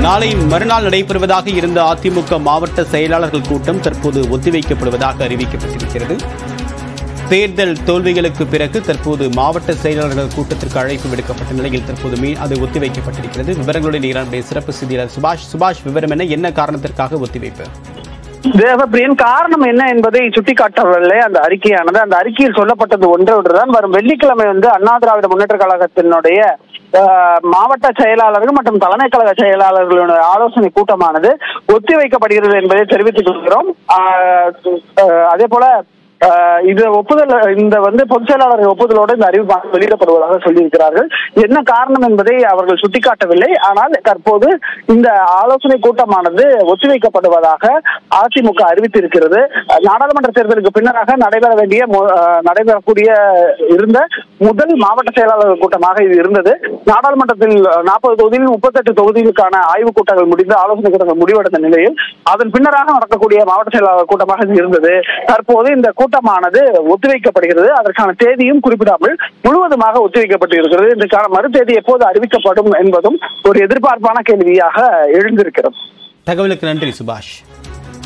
நாளை மறுநாள் நடைபெறுவதாக இருந்த அதிமுக மாவட்ட செயலாளர்கள் கூட்டம் தற்போது ஒத்திவைக்கப்படுவதாக அறிவிக்கப்பட்டிருக்கிறது. தேர்தல் தோல்விகளுக்கு பிறகு தற்போது மாவட்ட செயலாளர்கள் கூட்டத்திற்கு அழைப்பு விடுக்கப்பட்ட நிலையில் தற்போது அது ஒத்திவைக்கப்பட்டிருக்கிறது. விவரங்களுடன் நம்முடைய சிறப்பு செய்தியாளர் சுபாஷ், விவரம் என்ன காரணத்திற்காக ஒத்திவைப்பு? தேவப்பிரியன், காரணம் என்ன என்பதை சுட்டிக்காட்டவில்லை அந்த அறிக்கையானது. அந்த அறிக்கையில் சொல்லப்பட்டது ஒன்றுதான். வரும் வெள்ளிக்கிழமை அண்ணா திராவிட முன்னேற்ற கழகத்தினுடைய மாவட்ட செயலாளர்கள் மற்றும் தலைமை கழக செயலாளர்களுடைய ஆலோசனை கூட்டமானது ஒத்திவைக்கப்படுகிறது என்பதை தெரிவித்துக் கொள்கிறோம். அதே போல இது ஒப்புதல் இந்த பொதுச் செயலாளர் ஒப்புதலோடு இந்த அறிவிப்பு வெளியிடப்படுவதாக சொல்லியிருக்கிறார்கள். என்ன காரணம் என்பதை அவர்கள் சுட்டிக்காட்டவில்லை. ஆனால் தற்போது இந்த ஆலோசனை கூட்டமானது ஒத்திவைக்கப்படுவதாக அதிமுக அறிவித்திருக்கிறது. நாடாளுமன்ற தேர்தலுக்கு பின்னராக நடைபெறக்கூடிய இருந்த முதல் மாவட்ட செயலாளர்கள் கூட்டமாக இது இருந்தது. நாடாளுமன்றத்தில் 40 தொகுதியில் 38 தொகுதிகளுக்கான ஆய்வுக் கூட்டங்கள் முடிந்து ஆலோசனை கூட்டங்கள் முடிவடைந்த நிலையில் அதன் பின்னராக நடக்கக்கூடிய மாவட்ட செயலாளர் கூட்டமாக இது இருந்தது. தற்போது இந்த கூட்டமானது ஒத்திவைக்கப்படுகிறது. அதற்கான தேதியும் குறிப்பிடாமல் முழுவதுமாக ஒத்திவைக்கப்பட்டு இருக்கிறது. இதற்கான மறு தேதி எப்போது அறிவிக்கப்படும் என்பதும் ஒரு எதிர்பார்ப்பான கேள்வியாக எழுந்திருக்கிறது. தகவலுக்கு நன்றி சுபாஷ்.